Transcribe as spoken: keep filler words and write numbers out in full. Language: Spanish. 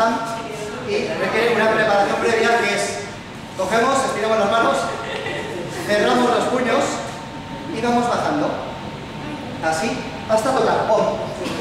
bajan y requiere una preparación previa que es cogemos, estiramos las manos, cerramos los puños y vamos bajando. Así, hasta tocar. Oh.